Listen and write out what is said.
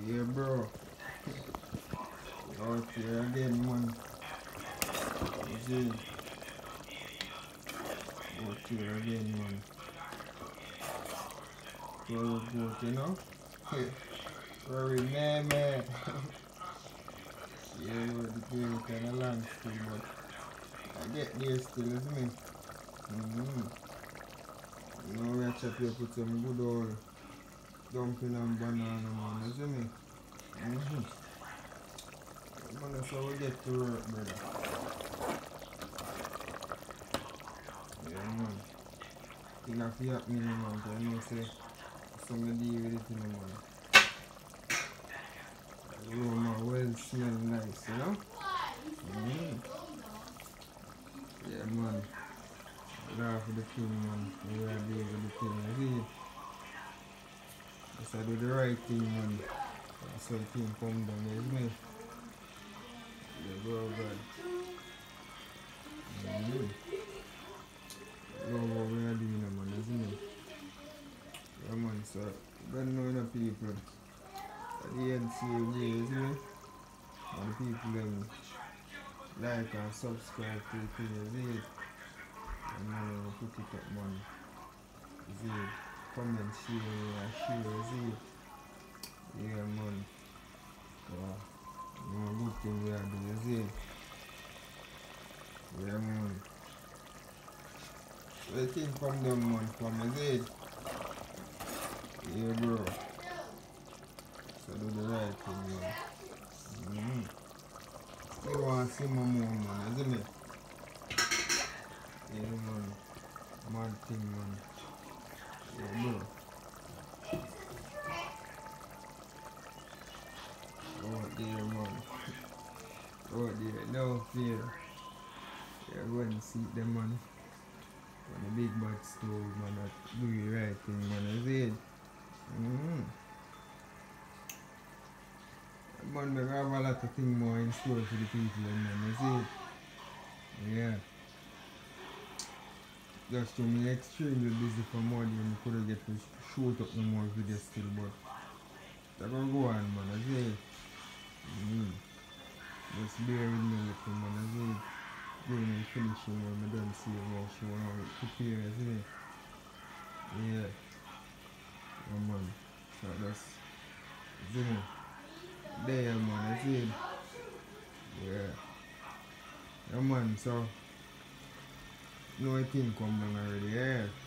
Yeah, bro. Out here again, man. You see? Out here again, man. Very good, you know? Very man. Yeah, the game kind of long still, but I get there still, isn't me? Now we have to put some good old dumpling and banana, man, isn't me? Man, that's how we get to work, brother. Yeah, man. Thing have to happen, man, because you know, say, some deal with it, you know, man. Aroma well smell nice, you know? Yeah, man. Laugh with the thing, man. We are doing with the thing, you see? Just I do the right thing, man. That's how the thing come down, you see me? Yeah, bro, God. Love what we are doing, man, you see me? Yeah, man, so, God know the people. At the end, see you, you see me? And the people, like and subscribe to the thing, you see it? And man, put it up, man. You see it? Comment, share, and share, you see it? Yeah, man. Good thing we are doing, you see it? Yeah, man. So the thing come down, man, from, you see it? Yeah, bro. So do the right thing, man. You want to see my more, man, isn't it? Yeah, man. Mad thing, man. Yeah, bro. Oh, dear, man. Oh, dear. No fear. Yeah, go and see them, man. On the big bad stove, man. That do the right thing, man, you see it? Man, we have a lot of things more in store for the people, man, you see it? Yeah. Just to me extremely busy for more than we could get to shoot up no more videos still, but they're gonna go on, man, I see it. Just bear with me a little, man, I see it. Going and finishing when I don't see how she want to prepare, I see it. Yeah. Yeah, man. So that's, see me? There, man, I see it. Yeah. Yeah, man, so, no, I think come down already, yeah.